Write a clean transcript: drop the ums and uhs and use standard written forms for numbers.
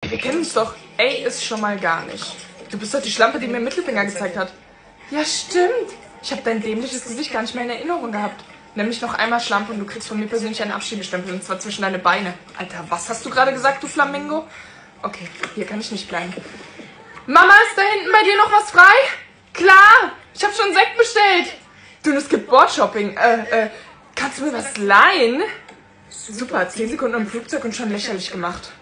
Ey, wir kennen uns doch. Ey ist schon mal gar nicht. Du bist doch die Schlampe, die mir Mittelfinger gezeigt hat. Ja, stimmt. Ich habe dein dämliches Gesicht gar nicht mehr in Erinnerung gehabt. Nenn mich noch einmal Schlampe und du kriegst von mir persönlich einen Abschiebestempel, und zwar zwischen deine Beine. Alter, was hast du gerade gesagt, du Flamingo? Okay, hier kann ich nicht bleiben. Mama, ist da hinten bei dir noch was frei? Klar, ich habe schon Sekt bestellt. Du, es gibt Boardshopping. Kannst du mir was leihen? Super, 10 Sekunden im Flugzeug und schon lächerlich gemacht.